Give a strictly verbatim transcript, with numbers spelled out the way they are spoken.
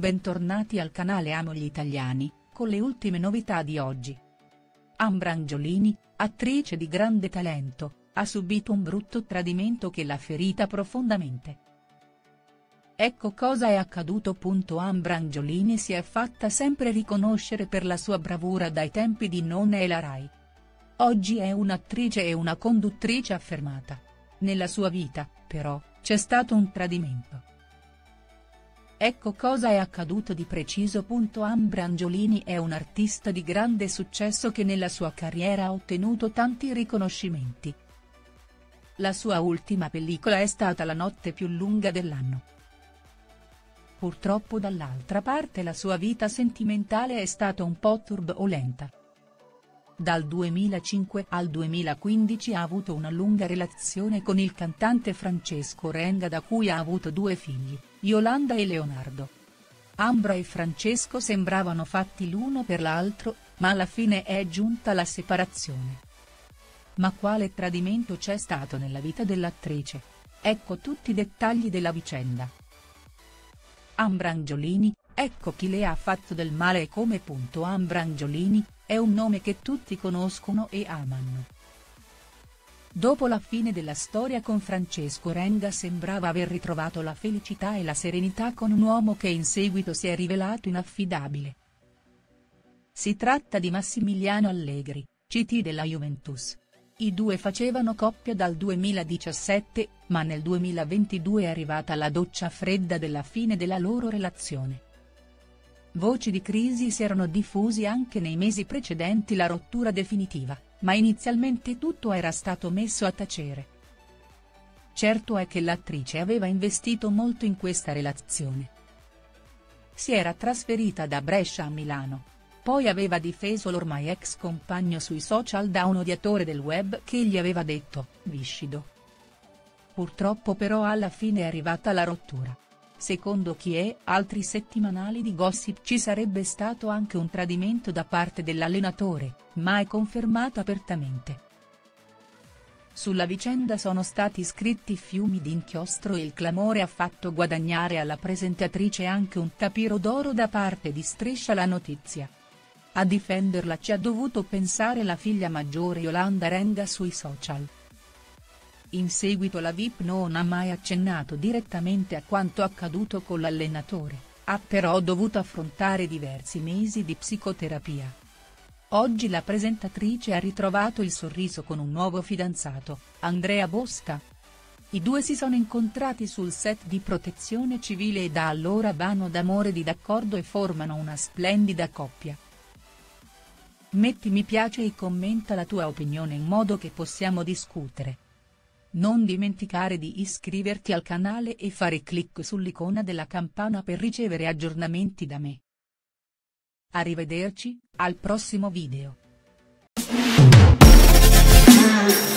bentornati al canale Amo gli Italiani, con le ultime novità di oggi. Ambra Angiolini, attrice di grande talento, ha subito un brutto tradimento che l'ha ferita profondamente. Ecco cosa è accaduto. Ambra Angiolini si è fatta sempre riconoscere per la sua bravura dai tempi di Nonna e la Rai. Oggi è un'attrice e una conduttrice affermata. Nella sua vita, però, c'è stato un tradimento. Ecco cosa è accaduto di preciso. Ambra Angiolini è un'artista di grande successo che nella sua carriera ha ottenuto tanti riconoscimenti. La sua ultima pellicola è stata La notte più lunga dell'anno. Purtroppo dall'altra parte la sua vita sentimentale è stata un po' turbolenta. Dal duemilacinque al duemilaquindici ha avuto una lunga relazione con il cantante Francesco Renga, da cui ha avuto due figli, Yolanda e Leonardo. Ambra e Francesco sembravano fatti l'uno per l'altro, ma alla fine è giunta la separazione. Ma quale tradimento c'è stato nella vita dell'attrice? Ecco tutti i dettagli della vicenda. Ambra Angiolini, ecco chi le ha fatto del male e come. Ambra Angiolini è un nome che tutti conoscono e amano. Dopo la fine della storia con Francesco Renga sembrava aver ritrovato la felicità e la serenità con un uomo che in seguito si è rivelato inaffidabile. Si tratta di Massimiliano Allegri, C T della Juventus. I due facevano coppia dal duemiladiciassette, ma nel duemilaventidue è arrivata la doccia fredda della fine della loro relazione. Voci di crisi si erano diffusi anche nei mesi precedenti la rottura definitiva, ma inizialmente tutto era stato messo a tacere. Certo è che l'attrice aveva investito molto in questa relazione. Si era trasferita da Brescia a Milano. Poi aveva difeso l'ormai ex compagno sui social da un odiatore del web che gli aveva detto "viscido". Purtroppo però alla fine è arrivata la rottura. Secondo chi è altri settimanali di gossip ci sarebbe stato anche un tradimento da parte dell'allenatore, ma è confermato apertamente. Sulla vicenda sono stati scritti fiumi di inchiostro e il clamore ha fatto guadagnare alla presentatrice anche un tapiro d'oro da parte di Striscia la Notizia. A difenderla ci ha dovuto pensare la figlia maggiore Yolanda Renga sui social. In seguito la V I P non ha mai accennato direttamente a quanto accaduto con l'allenatore, ha però dovuto affrontare diversi mesi di psicoterapia. Oggi la presentatrice ha ritrovato il sorriso con un nuovo fidanzato, Andrea Bosca. I due si sono incontrati sul set di Protezione Civile e da allora vanno d'amore di d'accordo e formano una splendida coppia. Metti mi piace e commenta la tua opinione in modo che possiamo discutere. Non dimenticare di iscriverti al canale e fare clic sull'icona della campana per ricevere aggiornamenti da me. Arrivederci, al prossimo video.